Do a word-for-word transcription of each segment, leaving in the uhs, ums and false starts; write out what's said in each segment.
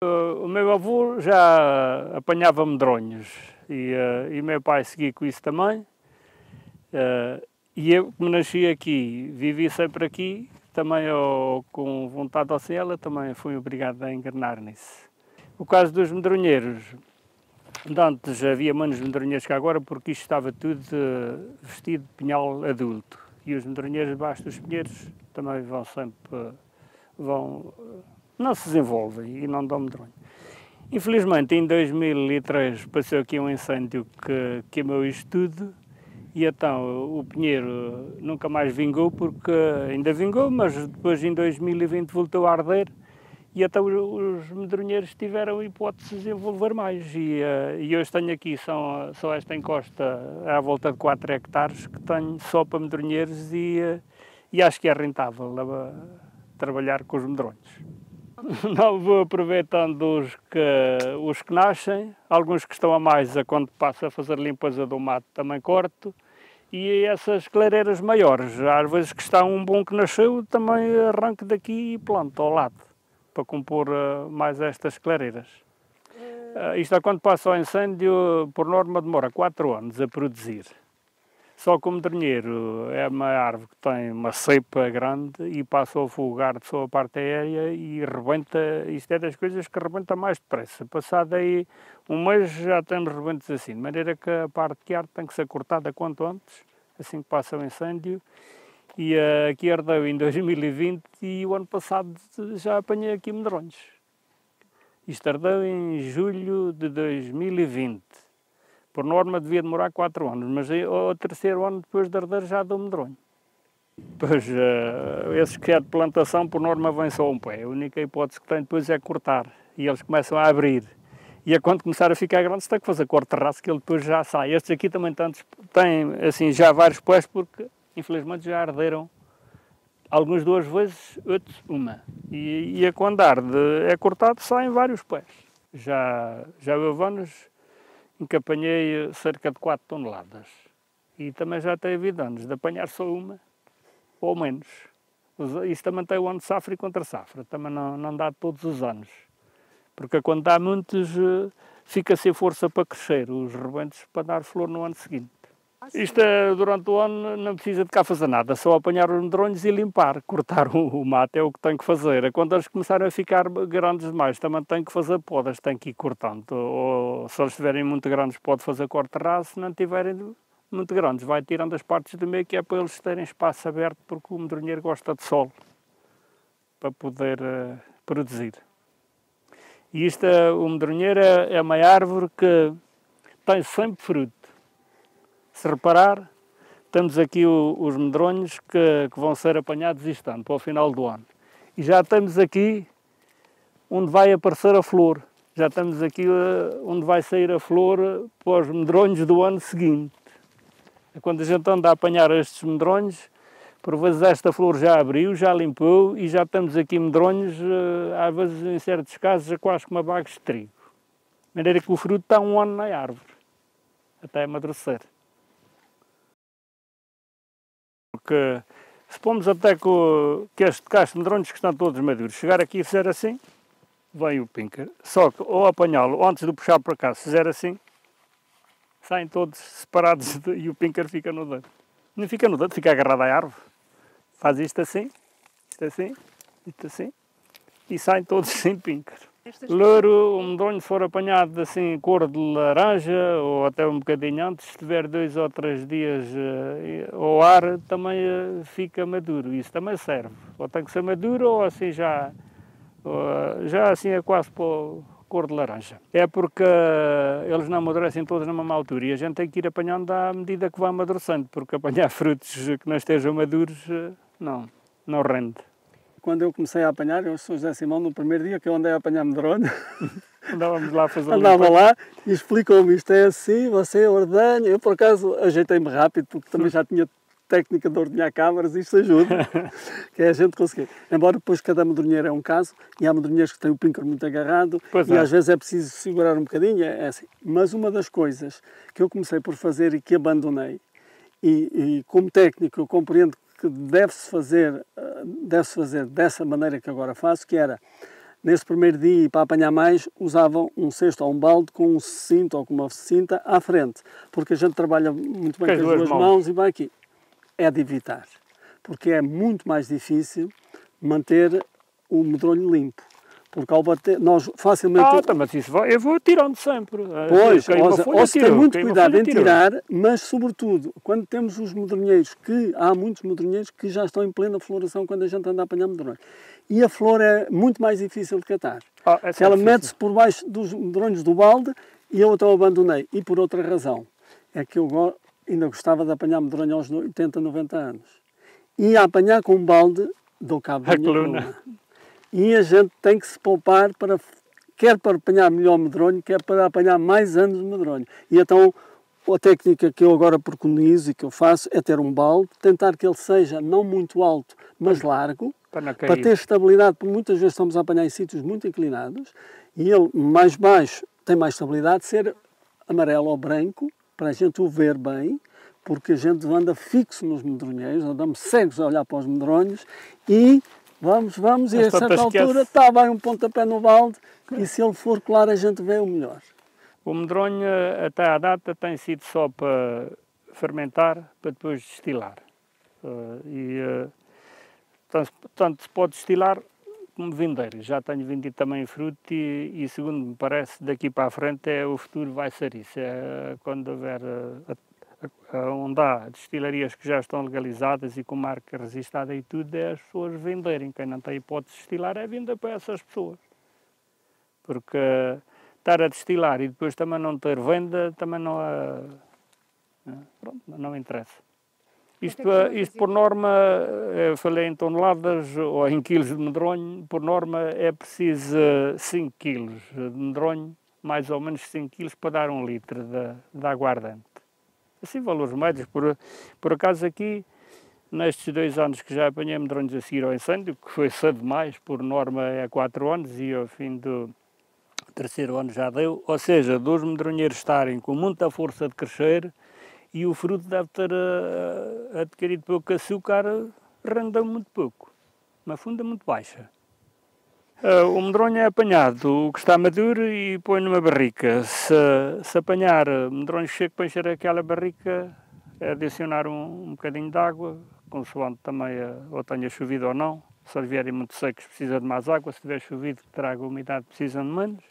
O meu avô já apanhava medronhos e, uh, e meu pai seguia com isso também. Uh, e eu, como nasci aqui, vivi sempre aqui, também eu, com vontade ou sem ela, também fui obrigado a engrenar nisso. O caso dos medronheiros, de antes havia menos medronheiros que agora, porque isto estava tudo uh, vestido de pinhal adulto. E os medronheiros debaixo dos pinheiros também vão sempre, uh, vão, uh, não se desenvolvem e não dão medronho. Infelizmente, em dois mil e três passou aqui um incêndio que queimou isto tudo e então o pinheiro nunca mais vingou, porque ainda vingou, mas depois em dois mil e vinte voltou a arder e então os medronheiros tiveram hipótese de desenvolver mais. E, e hoje tenho aqui só, só esta encosta à volta de quatro hectares que tenho só para medronheiros e, e acho que é rentável trabalhar com os medronhos. Não vou aproveitando os que, os que nascem, alguns que estão a mais, a quando passo a fazer limpeza do mato também corto, e essas clareiras maiores, às vezes que está um bom que nasceu, também arranco daqui e planto ao lado, para compor uh, mais estas clareiras. Uh, isto é quando passa o incêndio, por norma demora quatro anos a produzir. Só que o medronheiro é uma árvore que tem uma ceipa grande e passa a folgar de sua parte aérea e rebenta, isto é das coisas que rebenta mais depressa. Passado aí um mês já temos rebentos assim, de maneira que a parte que arde tem que ser cortada quanto antes, assim que passa o incêndio. E uh, aqui ardeu em dois mil e vinte e o ano passado já apanhei aqui medronhos. Isto ardeu em julho de dois mil e vinte. Por norma devia demorar quatro anos, mas o terceiro ano depois de arder já deu medronho. Pois, uh, esses que é de plantação, por norma, vem só um pé. A única hipótese que tem depois é cortar. E eles começam a abrir. E a quando começar a ficar grande, se tem que fazer corte de raço, que ele depois já sai. Estes aqui também tantos, têm assim, já vários pés, porque infelizmente já arderam. Alguns duas vezes, outros uma. E, e a quando arde é cortado, saem vários pés. Já, já houve anos em que apanhei cerca de quatro toneladas. E também já tem havido anos de apanhar só uma, ou menos. Isso também tem o ano de safra e contra safra. Também não, não dá todos os anos. Porque quando dá muitos, fica sem força para crescer, os rebentos para dar flor no ano seguinte. Isto é, durante o ano não precisa de cá fazer nada, só apanhar os medronhos e limpar, cortar o, o mato é o que tenho que fazer. Quando eles começarem a ficar grandes demais, também tenho que fazer podas, tenho que ir cortando. Ou se eles estiverem muito grandes, pode fazer corte raso, se não estiverem muito grandes, vai tirando as partes do meio, que é para eles terem espaço aberto, porque o medronheiro gosta de sol, para poder uh, produzir. E isto, é, o medronheiro é, é uma árvore que tem sempre fruto. Se reparar, temos aqui o, os medronhos que, que vão ser apanhados este ano, para o final do ano. E já temos aqui onde vai aparecer a flor. Já temos aqui uh, onde vai sair a flor para os medronhos do ano seguinte. Quando a gente anda a apanhar estes medronhos, por vezes esta flor já abriu, já limpou e já temos aqui medronhos, uh, às vezes em certos casos, quase como bagos de trigo. De maneira que o fruto está um ano na árvore, até amadurecer. Porque se pomos até que, o, que este cacho de medronhos que estão todos maduros, chegar aqui e fizer assim, vem o píncar. Só que ou apanhá-lo antes de puxar para cá, se fizer assim, saem todos separados de, e o píncar fica no dedo. Não fica no dedo, fica agarrado à árvore. Faz isto assim, isto assim, isto assim, e saem todos sem píncar. Louro, o medronho, se for apanhado assim, cor de laranja, ou até um bocadinho antes, se tiver dois ou três dias uh, ao ar, também uh, fica maduro. Isso também serve. Ou tem que ser maduro, ou assim já, uh, já assim é quase para cor de laranja. É porque uh, eles não amadurecem todos na mesma altura e a gente tem que ir apanhando à medida que vai amadurecendo, porque apanhar frutos que não estejam maduros, uh, não, não rende. Quando eu comecei a apanhar, eu sou José Simão, no primeiro dia que eu andei a apanhar medronho, andávamos lá a fazer andava lá e explicou-me, isto é assim, você ordenha. Eu, por acaso, ajeitei-me rápido, porque também já tinha técnica de ordenhar câmaras, isto ajuda, que é a gente conseguir. Embora depois cada medronheiro é um caso, e há medronheiros que têm o píncar muito agarrado, pois e é. Às vezes é preciso segurar um bocadinho, é assim. Mas uma das coisas que eu comecei por fazer e que abandonei, e, e como técnico eu compreendo que deve-se fazer, deve-se fazer dessa maneira que agora faço, que era nesse primeiro dia, para apanhar mais, usavam um cesto ou um balde com um cinto ou com uma cinta à frente, porque a gente trabalha muito bem com as duas mãos. mãos e vai aqui. É de evitar, porque é muito mais difícil manter o medronho limpo. Porque ao bater, nós facilmente... Ah, tá, mas isso vai, eu vou tirando sempre. Pois, ou se tem muito cuidado em tirar, mas sobretudo, quando temos os medronheiros, que há muitos medronheiros que já estão em plena floração quando a gente anda a apanhar medronho. E a flor é muito mais difícil de catar. Ah, é ela mete-se por baixo dos medronhos do balde e eu então abandonei. E por outra razão, é que eu ainda gostava de apanhar medronho aos oitenta, noventa anos. E a apanhar com um balde, dou cabo da minha coluna. E a gente tem que se poupar, para, quer para apanhar melhor medronho, quer para apanhar mais anos de medronho. E então a técnica que eu agora preconizo e que eu faço é ter um balde, tentar que ele seja não muito alto, mas largo, para, para ter estabilidade, porque muitas vezes estamos a apanhar em sítios muito inclinados, e ele mais baixo tem mais estabilidade, ser amarelo ou branco, para a gente o ver bem, porque a gente anda fixo nos medronheiros, andamos cegos a olhar para os medronhos, e... Vamos, vamos, e a certa altura está bem um pontapé no balde e se ele for claro a gente vê o melhor. O medronho até à data tem sido só para fermentar, para depois destilar. Uh, e, uh, tanto, tanto se pode destilar como vender. Já tenho vendido também fruto e, e segundo me parece, daqui para a frente é, o futuro vai ser isso. É, quando houver... Uh, onde há destilarias que já estão legalizadas e com marca registada e tudo, é as pessoas venderem. Quem não tem hipótese de destilar é vender para essas pessoas. Porque estar a destilar e depois também não ter venda, também não há... Pronto, não interessa. Isto, isto por norma, eu falei em toneladas ou em quilos de medronho, por norma é preciso cinco quilos de medronho, mais ou menos cinco quilos para dar um litro de, de aguardente. Assim, valores médios. Por, por acaso aqui, nestes dois anos que já apanhei medronhos a seguir ao incêndio, que foi cedo demais, por norma é quatro anos e ao fim do terceiro ano já deu, ou seja, dos medronheiros estarem com muita força de crescer e o fruto deve ter uh, adquirido pouco açúcar, rendeu muito pouco, uma funda muito baixa. Uh, o medronho é apanhado, o que está maduro, e põe numa barrica. Se, se apanhar medronho seco para encher aquela barrica, é adicionar um, um bocadinho de água, consoante também uh, ou tenha chovido ou não. Se eles vierem muito secos, precisa de mais água. Se tiver chovido, que traga umidade, precisa de menos.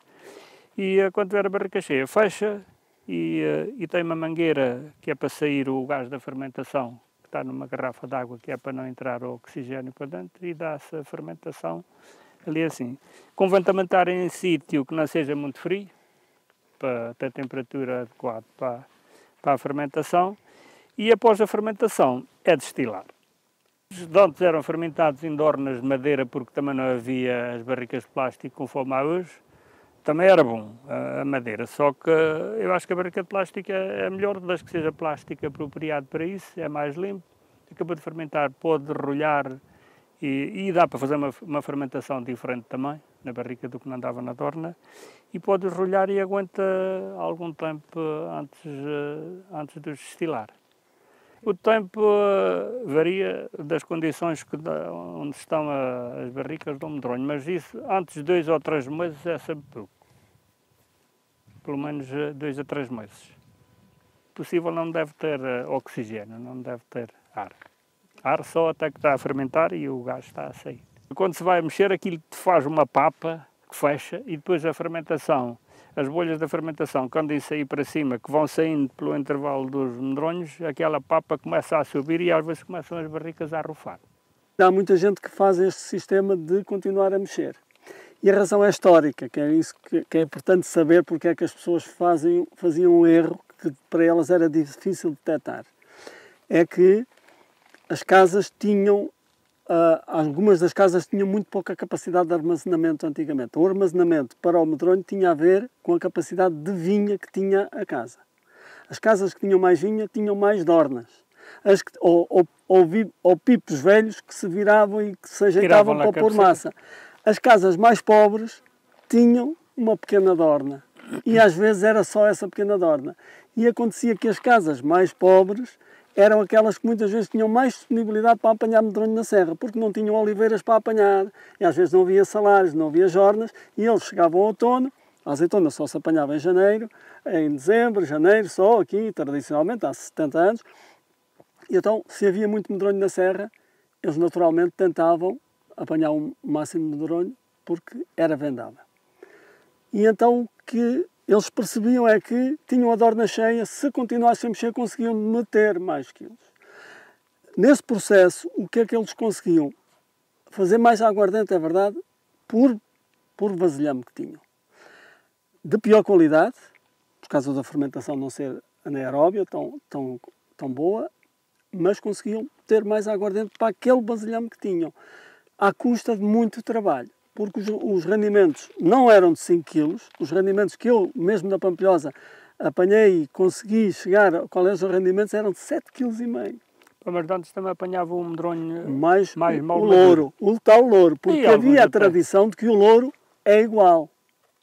E uh, quando tiver a barrica cheia, fecha e, uh, e tem uma mangueira que é para sair o gás da fermentação, que está numa garrafa de água, que é para não entrar o oxigênio para dentro, e dá-se a fermentação. Ali assim, convém também estar em sítio que não seja muito frio, para ter temperatura adequada para, para a fermentação, e após a fermentação é destilar. Os antes eram fermentados em dornas de madeira, porque também não havia as barricas de plástico conforme há hoje, também era bom a madeira, só que eu acho que a barrica de plástico é melhor, desde que seja plástica apropriado para isso, é mais limpo, acabou de fermentar, pode rolhar. E, e dá para fazer uma, uma fermentação diferente também, na barrica do que não andava na dorna, e pode rolhar e aguenta algum tempo antes, antes de destilar. O tempo uh, varia das condições que, onde estão a, as barricas do medronho, mas isso antes de dois ou três meses é sempre pouco. Pelo menos dois a três meses. Possível não deve ter uh, oxigênio, não deve ter ar. Ar só até que está a fermentar e o gás está a sair. Quando se vai mexer, aquilo te faz uma papa que fecha e depois a fermentação, as bolhas da fermentação, quando isso sair para cima, que vão saindo pelo intervalo dos medronhos, aquela papa começa a subir e às vezes começam as barricas a arrufar. Há muita gente que faz este sistema de continuar a mexer. E a razão é histórica, que é isso que, que é importante saber, porque é que as pessoas fazem, faziam um erro que para elas era difícil de detectar. É que as casas tinham, uh, algumas das casas tinham muito pouca capacidade de armazenamento antigamente. O armazenamento para o medronho tinha a ver com a capacidade de vinha que tinha a casa. As casas que tinham mais vinha tinham mais dornas. As que, ou, ou, ou, ou pipos velhos que se viravam e que se ajeitavam para pôr massa. As casas mais pobres tinham uma pequena dorna. E às vezes era só essa pequena dorna. E acontecia que as casas mais pobres eram aquelas que muitas vezes tinham mais disponibilidade para apanhar medronho na serra, porque não tinham oliveiras para apanhar, e às vezes não havia salários, não havia jornas, e eles chegavam ao outono, a azeitona só se apanhava em janeiro, em dezembro, janeiro, só aqui, tradicionalmente, há setenta anos, e então, se havia muito medronho na serra, eles naturalmente tentavam apanhar o máximo de medronho, porque era vendável. E então, o que eles percebiam é que tinham a dorna cheia, se continuassem a mexer, conseguiam meter mais quilos. Nesse processo, o que é que eles conseguiam? Fazer mais aguardente, é verdade, por, por vasilhame que tinham. De pior qualidade, por causa da fermentação não ser anaeróbia tão, tão, tão boa, mas conseguiam ter mais aguardente para aquele vasilhame que tinham, à custa de muito trabalho. Porque os, os rendimentos não eram de cinco quilos, os rendimentos que eu, mesmo na Pampilhosa, apanhei e consegui chegar, qual é os rendimentos, eram de sete vírgula cinco quilos. Mas antes também apanhava um medronho mais, mais mal o louro, o tal louro, porque havia a tradição de que o louro é igual.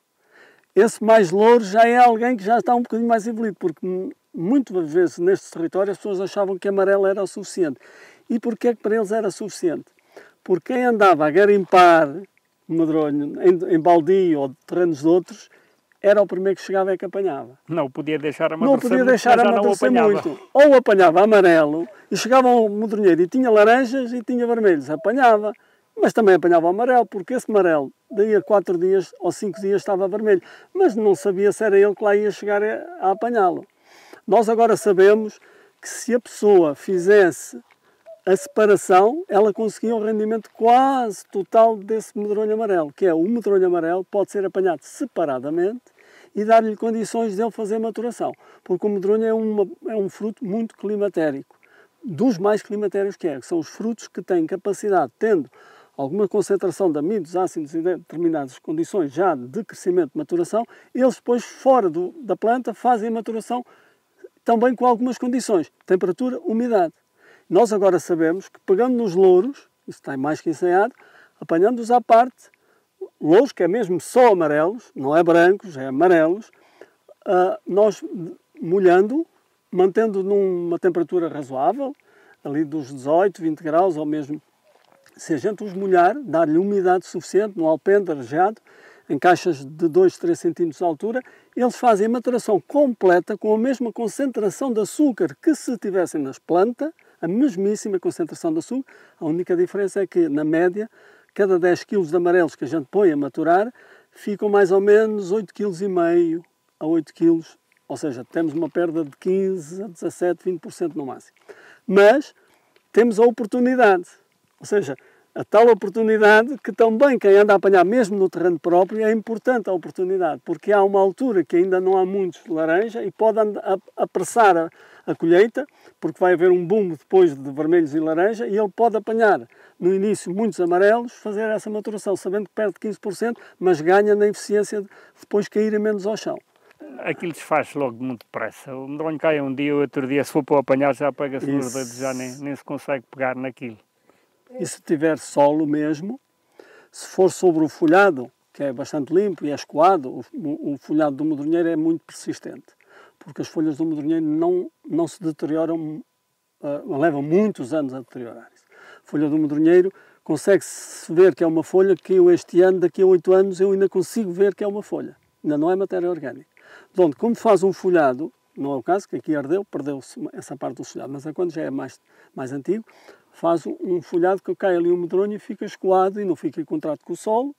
Esse mais louro já é alguém que já está um bocadinho mais evoluído, porque muitas vezes nestes territórios as pessoas achavam que amarelo era o suficiente. E porquê que para eles era suficiente? Porque quem andava a garimpar medronho em, em baldio ou de terrenos de outros, era o primeiro que chegava e que apanhava. Não podia deixar amadurecer, não podia deixar muito, amadurecer não muito. Ou apanhava amarelo, e chegava um medronheiro e tinha laranjas e tinha vermelhos, apanhava. Mas também apanhava o amarelo, porque esse amarelo, daí a quatro dias ou cinco dias estava vermelho. Mas não sabia se era ele que lá ia chegar a, a apanhá-lo. Nós agora sabemos que se a pessoa fizesse a separação, ela conseguia um rendimento quase total desse medronho amarelo, que é o medronho amarelo pode ser apanhado separadamente e dar-lhe condições de ele fazer maturação, porque o medronho é, uma, é um fruto muito climatérico, dos mais climatéricos que é, que são os frutos que têm capacidade, tendo alguma concentração de amidos, ácidos e determinadas condições já de crescimento e maturação, eles depois fora do, da planta fazem a maturação também com algumas condições, temperatura, umidade. Nós agora sabemos que pegando nos louros, isso está mais que ensaiado, apanhando-os à parte, louros que é mesmo só amarelos, não é brancos, é amarelos, uh, nós molhando, mantendo numa temperatura razoável, ali dos dezoito, vinte graus, ou mesmo se a gente os molhar, dar-lhe umidade suficiente, no alpendre arejado, em caixas de dois, três centímetros de altura, eles fazem a maturação completa com a mesma concentração de açúcar que se tivessem nas plantas, a mesmíssima concentração de açúcar. A única diferença é que, na média, cada dez quilos de amarelos que a gente põe a maturar, ficam mais ou menos oito vírgula cinco quilos a oito quilos, ou seja, temos uma perda de quinze a dezassete, vinte por cento no máximo. Mas temos a oportunidade, ou seja, a tal oportunidade que também quem anda a apanhar mesmo no terreno próprio é importante a oportunidade, porque há uma altura que ainda não há muitos de laranja e pode apressar a, a colheita, porque vai haver um boom depois de vermelhos e laranja e ele pode apanhar no início muitos amarelos, fazer essa maturação, sabendo que perde quinze por cento, mas ganha na eficiência de depois caírem menos ao chão. Aquilo desfaz logo muito depressa. O medronho cai um dia, outro dia, se for para o apanhar já pega-se nos dedos, já nem, nem se consegue pegar naquilo. E se tiver solo mesmo, se for sobre o folhado, que é bastante limpo e é escoado, o, o, o folhado do medronheiro é muito persistente, porque as folhas do medronheiro não, não se deterioram, uh, levam muitos anos a deteriorar-se. A folha do medronheiro consegue-se ver que é uma folha que eu este ano, daqui a oito anos, eu ainda consigo ver que é uma folha. Ainda não é matéria orgânica. Onde, como faz um folhado, não é o caso, que aqui ardeu, perdeu-se essa parte do folhado, mas é quando já é mais, mais antigo, faz um folhado que cai ali um medronho e fica escoado e não fica em contato com o solo.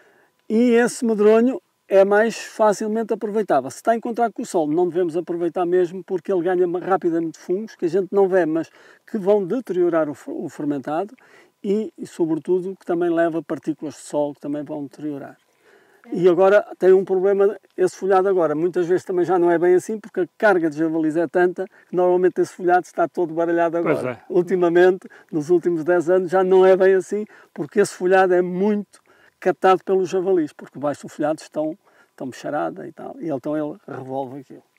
E esse medronho é mais facilmente aproveitável. Se está em contato com o solo, não devemos aproveitar mesmo porque ele ganha rapidamente fungos, que a gente não vê, mas que vão deteriorar o, o fermentado e, e, sobretudo, que também leva partículas de solo que também vão deteriorar. E agora tem um problema, esse folhado agora, muitas vezes também já não é bem assim, porque a carga de javalis é tanta que normalmente esse folhado está todo baralhado agora. É. Ultimamente, nos últimos dez anos, já não é bem assim, porque esse folhado é muito catado pelos javalis, porque baixo do folhado estão, estão bicharada e tal, e então ele revolve aquilo.